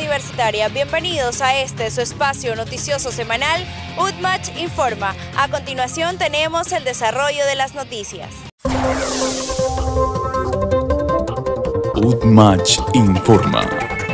Universitaria. Bienvenidos a este, su espacio noticioso semanal, UTMACH Informa. A continuación tenemos el desarrollo de las noticias. UTMACH Informa.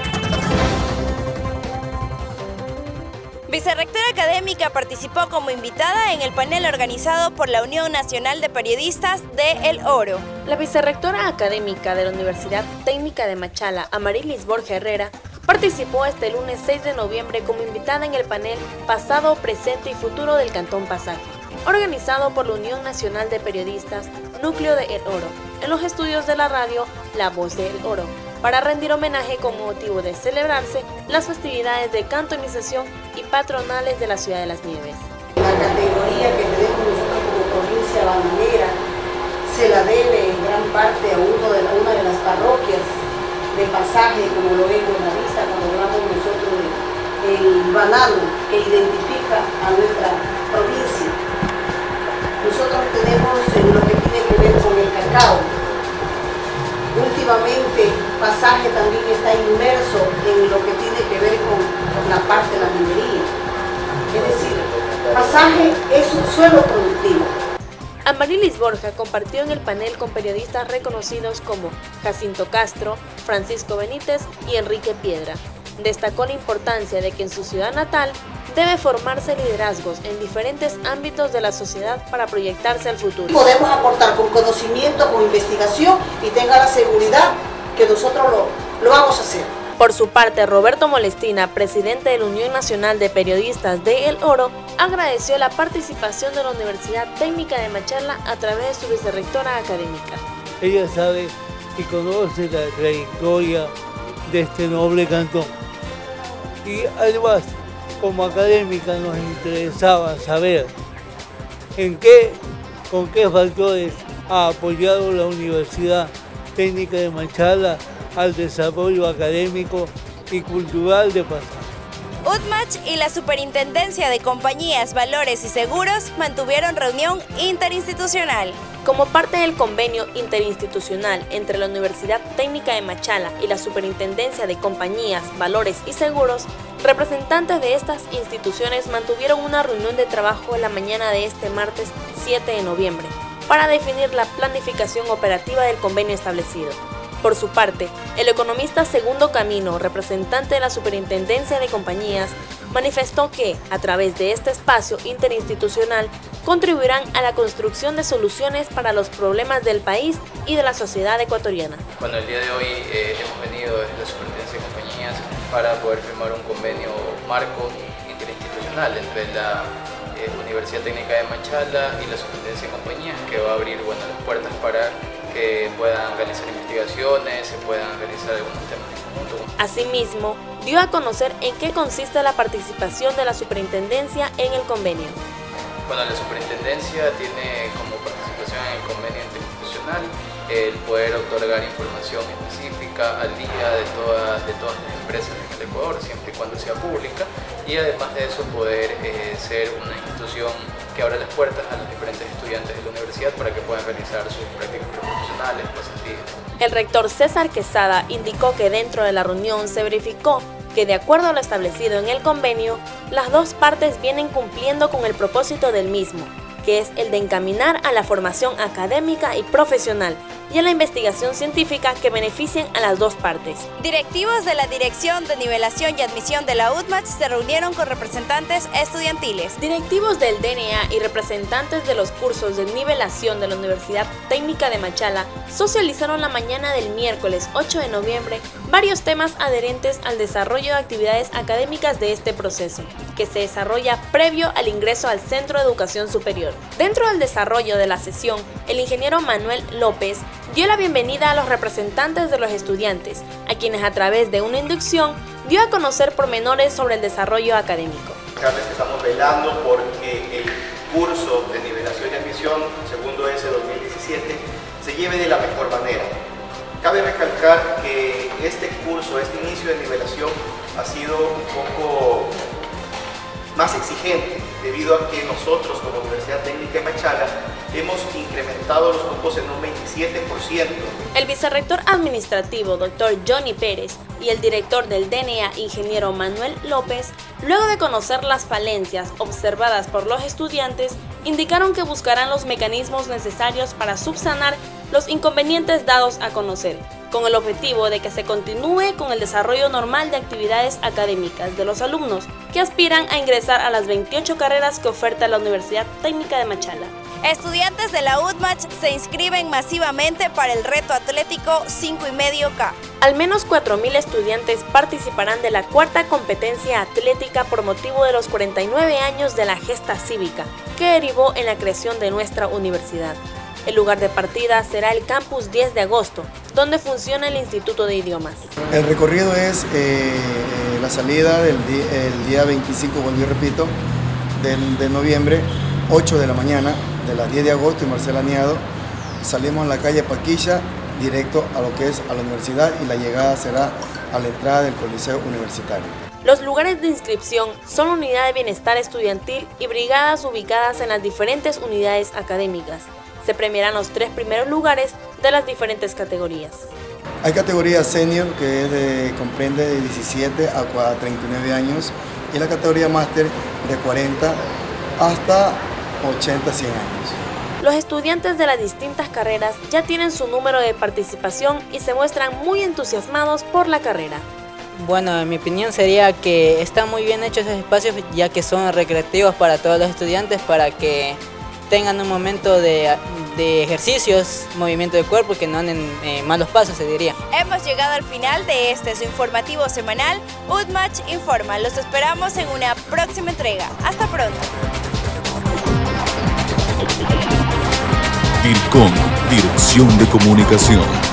Vicerrectora académica participó como invitada en el panel organizado por la Unión Nacional de Periodistas de El Oro. La vicerrectora académica de la Universidad Técnica de Machala, Amarilis Borja Herrera, participó este lunes 6 de noviembre como invitada en el panel Pasado, Presente y Futuro del Cantón Pasaje, organizado por la Unión Nacional de Periodistas, Núcleo de El Oro, en los estudios de la radio La Voz de El Oro, para rendir homenaje con motivo de celebrarse las festividades de cantonización y patronales de la Ciudad de las Nieves. La categoría que tenemos nosotros como provincia bananera se la debe en gran parte a una de las parroquias de Pasaje, como lo vemos en la vista cuando hablamos nosotros del banano que identifica a nuestra provincia. Nosotros tenemos lo que tiene que ver con el cacao. Últimamente Pasaje también está inmerso en lo que tiene que ver con la parte de la minería. Es decir, Pasaje es un suelo productivo. Amarilis Borja compartió en el panel con periodistas reconocidos como Jacinto Castro, Francisco Benítez y Enrique Piedra. Destacó la importancia de que en su ciudad natal debe formarse liderazgos en diferentes ámbitos de la sociedad para proyectarse al futuro. Podemos aportar con conocimiento, con investigación y tenga la seguridad que nosotros lo vamos a hacer. Por su parte, Roberto Molestina, presidente de la Unión Nacional de Periodistas de El Oro, agradeció la participación de la Universidad Técnica de Machala a través de su vicerrectora académica. Ella sabe y conoce la trayectoria de este noble cantón. Y además, como académica nos interesaba saber con qué factores ha apoyado la Universidad Técnica de Machala al desarrollo académico y cultural de Pasaje. UTMACH y la Superintendencia de Compañías, Valores y Seguros mantuvieron reunión interinstitucional. Como parte del convenio interinstitucional entre la Universidad Técnica de Machala y la Superintendencia de Compañías, Valores y Seguros, representantes de estas instituciones mantuvieron una reunión de trabajo en la mañana de este martes 7 de noviembre para definir la planificación operativa del convenio establecido. Por su parte, el economista Segundo Camino, representante de la Superintendencia de Compañías, manifestó que, a través de este espacio interinstitucional, contribuirán a la construcción de soluciones para los problemas del país y de la sociedad ecuatoriana. Bueno, el día de hoy hemos venido desde la Superintendencia de Compañías para poder firmar un convenio marco interinstitucional entre la Universidad Técnica de Machala y la Superintendencia de Compañías, que va a abrir las puertas para que puedan realizar investigaciones, se puedan realizar algunos temas en conjunto. Asimismo, dio a conocer en qué consiste la participación de la superintendencia en el convenio. Bueno, la superintendencia tiene como participación en el convenio interinstitucional el poder otorgar información específica al día de todas las empresas en el Ecuador, siempre y cuando sea pública, y además de eso poder ser una institución que abra las puertas a los diferentes estudiantes de la universidad para que puedan realizar sus prácticas profesionales, pasantías. El rector César Quesada indicó que dentro de la reunión se verificó que, de acuerdo a lo establecido en el convenio, las dos partes vienen cumpliendo con el propósito del mismo, que es el de encaminar a la formación académica y profesional y a la investigación científica que beneficien a las dos partes. Directivos de la Dirección de Nivelación y Admisión de la UTMACH se reunieron con representantes estudiantiles. Directivos del DNA y representantes de los cursos de nivelación de la Universidad Técnica de Machala socializaron la mañana del miércoles 8 de noviembre varios temas adherentes al desarrollo de actividades académicas de este proceso, que se desarrolla previo al ingreso al Centro de Educación Superior. Dentro del desarrollo de la sesión, el ingeniero Manuel López dio la bienvenida a los representantes de los estudiantes, a quienes a través de una inducción dio a conocer pormenores sobre el desarrollo académico. Estamos velando porque el curso de nivelación y admisión, segundo S 2017, se lleve de la mejor manera. Cabe recalcar que este curso, este inicio de nivelación, ha sido un poco más exigente debido a que nosotros como Universidad Técnica de Machala hemos incrementado los cupos en un 27%. El vicerrector administrativo, Dr. Johnny Pérez, y el director del DNA, ingeniero Manuel López, luego de conocer las falencias observadas por los estudiantes, indicaron que buscarán los mecanismos necesarios para subsanar los inconvenientes dados a conocer, con el objetivo de que se continúe con el desarrollo normal de actividades académicas de los alumnos que aspiran a ingresar a las 28 carreras que oferta la Universidad Técnica de Machala. Estudiantes de la UTMach se inscriben masivamente para el reto atlético 5,5K. Al menos 4.000 estudiantes participarán de la cuarta competencia atlética por motivo de los 49 años de la gesta cívica, que derivó en la creación de nuestra universidad. El lugar de partida será el campus 10 de agosto, donde funciona el Instituto de Idiomas. El recorrido es la salida el día 25, bueno, yo repito, de noviembre, 8 de la mañana, de las 10 de agosto, y Marcela Aniado. Salimos en la calle Paquilla, directo a lo que es a la universidad, y la llegada será a la entrada del Coliseo Universitario. Los lugares de inscripción son la Unidad de Bienestar Estudiantil y brigadas ubicadas en las diferentes unidades académicas. Se premiarán los 3 primeros lugares de las diferentes categorías. Hay categoría senior, que comprende de 17 a 39 años, y la categoría máster de 40 hasta 80, 100 años. Los estudiantes de las distintas carreras ya tienen su número de participación y se muestran muy entusiasmados por la carrera. Bueno, en mi opinión sería que están muy bien hechos esos espacios, ya que son recreativos para todos los estudiantes, para que tengan un momento de ejercicios, movimiento de cuerpo, y que no anden malos pasos, se diría. Hemos llegado al final de su informativo semanal, UTMach Informa. Los esperamos en una próxima entrega. Hasta pronto. DIRCOM, Dirección de Comunicación.